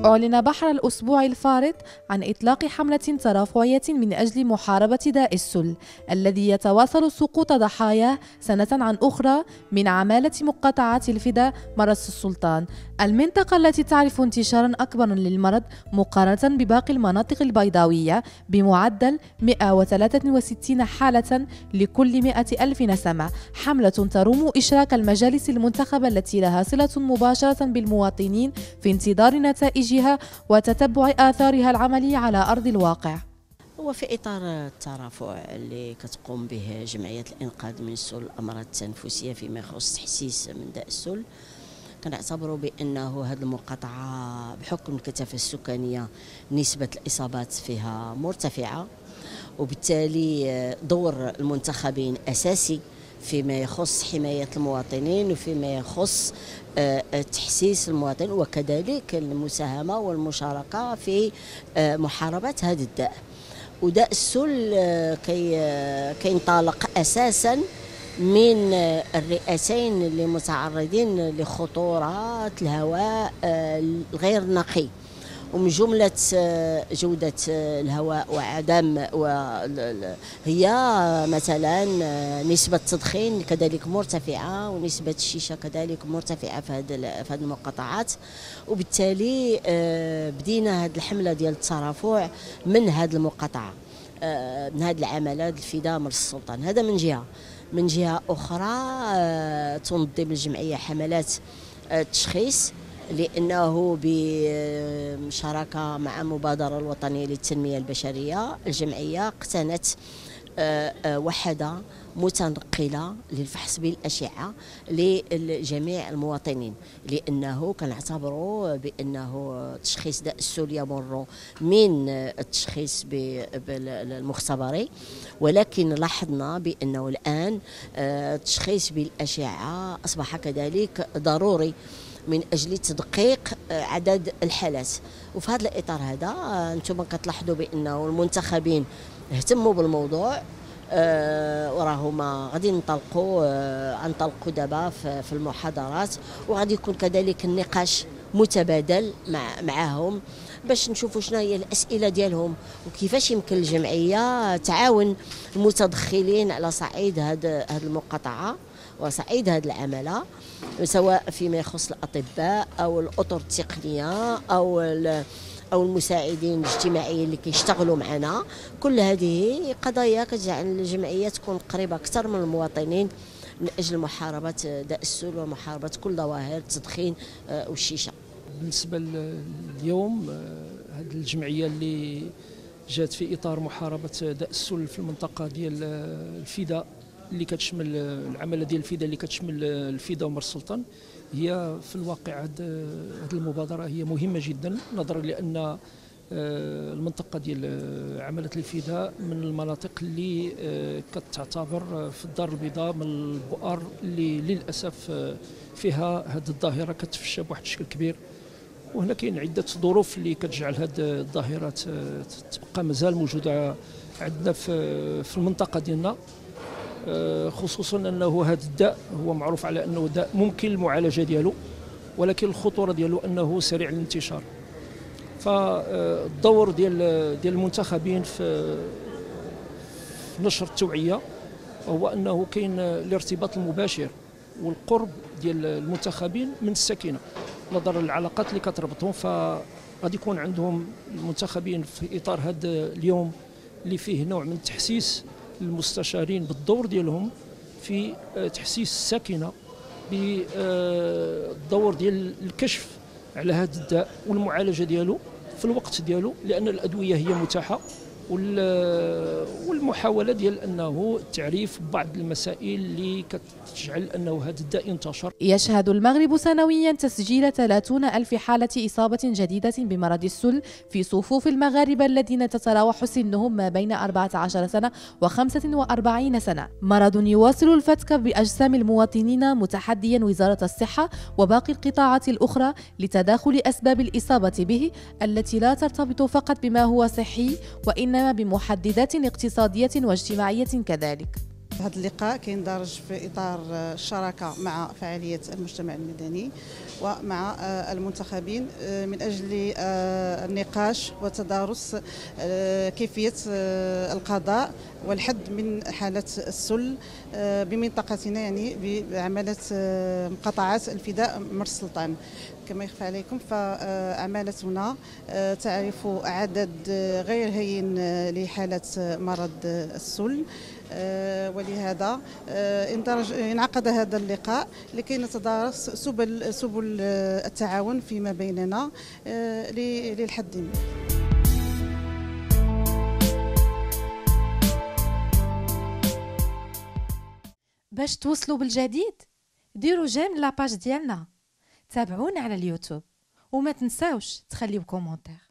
أعلن بحر الأسبوع الفارط عن إطلاق حملة ترافعية من أجل محاربة داء السل الذي يتواصل سقوط ضحاياه سنة عن أخرى من عمالة مقاطعات الفداء مرس السلطان، المنطقة التي تعرف انتشارا أكبر للمرض مقارنة بباقي المناطق البيضاوية بمعدل 163 حالة لكل 100,000 نسمة. حملة تروم إشراك المجالس المنتخبة التي لها صلة مباشرة بالمواطنين في انتظار نتائجها وتتبع آثارها العملية على أرض الواقع. هو في إطار الترافع اللي كتقوم به جمعية الإنقاذ من السل الأمراض التنفسية فيما يخص تحسيس من داء السل، كنعتبروا بأنه هذه المقاطعة بحكم الكثافة السكانية نسبة الإصابات فيها مرتفعة، وبالتالي دور المنتخبين أساسي فيما يخص حماية المواطنين وفيما يخص تحسيس المواطن، وكذلك المساهمة والمشاركة في محاربة هذا الداء. وداء السل كينطلق أساسا من الرئتين اللي متعرضين لخطورات الهواء الغير نقي، ومن جملة جودة الهواء وعدم هي مثلا نسبة التدخين كذلك مرتفعة، ونسبة الشيشة كذلك مرتفعة في هذه المقاطعات. وبالتالي بدينا هذه الحملة ديال الترافع من هذه المقاطعة، من هذه العمالة الفداء مرس السلطان. هذا من جهة. من جهة أخرى تنظم الجمعية حملات التشخيص، لأنه بمشاركة مع المبادرة الوطنية للتنمية البشرية الجمعية اقتنت وحدة متنقلة للفحص بالأشعة لجميع المواطنين، لأنه كنعتبروا بأنه تشخيص داء السل يمر من التشخيص بالمختبري، ولكن لاحظنا بأنه الآن التشخيص بالأشعة أصبح كذلك ضروري من أجل تدقيق عدد الحالات. وفي هذا الإطار هذا أنتم كتلاحظوا بأنه المنتخبين اهتموا بالموضوع، وراهما غادي ننطلقوا دابا في المحاضرات، وغادي يكون كذلك النقاش متبادل معهم باش نشوفوا شنو هي الأسئلة ديالهم وكيفاش يمكن الجمعية تعاون المتدخلين على صعيد هذه المقاطعة وصعيد هذه العمالة، سواء فيما يخص الأطباء أو الأطر التقنية أو المساعدين الاجتماعيين اللي كيشتغلوا معنا. كل هذه قضايا كتجعل الجمعية تكون قريبة أكثر من المواطنين من أجل محاربة داء السل ومحاربة كل ظواهر التدخين والشيشة. بالنسبة اليوم هذه الجمعية اللي جات في إطار محاربة داء السل في المنطقة ديال الفداء اللي كتشمل العملة ديال الفداء اللي كتشمل الفداء ومرس السلطان، هي في الواقع هذه المبادرة هي مهمة جدا، نظرا لأن المنطقة ديال عملة الفداء من المناطق اللي كتعتبر في الدار البيضاء من البؤر اللي للأسف فيها هذه الظاهرة كتفشى بواحد الشكل كبير. وهنا كاين عدة ظروف اللي كتجعل هذه الظاهرة تبقى مازال موجودة عندنا في المنطقة ديالنا، خصوصا انه هذا الداء هو معروف على انه داء ممكن المعالجه ديالو، ولكن الخطوره ديالو انه سريع الانتشار. فالدور ديال المنتخبين في نشر التوعيه هو انه كاين الارتباط المباشر والقرب ديال المنتخبين من الساكنه نظرا للعلاقات اللي كتربطهم، فغادي يكون عندهم المنتخبين في اطار هذا اليوم اللي فيه نوع من التحسيس المستشارين بالدور ديالهم في تحسيس الساكنه بالدور ديال الكشف على هذا الداء والمعالجه ديالو في الوقت ديالو، لان الادويه هي متاحه، والمحاوله ديال انه تعريف بعض المسائل اللي كتجعل انه هذا الداء ينتشر. يشهد المغرب سنويا تسجيل 30,000 حالة إصابة جديدة بمرض السل في صفوف المغاربة الذين تتراوح سنهم ما بين 14 سنة و45 سنة. مرض يواصل الفتك بأجسام المواطنين، متحديا وزارة الصحة وباقي القطاعات الأخرى لتداخل أسباب الإصابة به التي لا ترتبط فقط بما هو صحي، وإنما بمحددات اقتصادية واجتماعية كذلك. هذا اللقاء كيندرج في إطار الشراكة مع فعالية المجتمع المدني ومع المنتخبين من أجل النقاش وتدارس كيفية القضاء والحد من حالة السل بمنطقتنا، يعني بعمالة مقاطعات الفداء مر السلطان. كما يخفى عليكم فعمالتنا تعرف عدد غير هين لحالة مرض السل، ولهذا انعقد هذا اللقاء لكي نتدارس سبل التعاون فيما بيننا للحد منه. باش توصلوا بالجديد ديروا جيم لاباج ديالنا، تابعونا على اليوتيوب وما تنساوش تخليو كومونتير.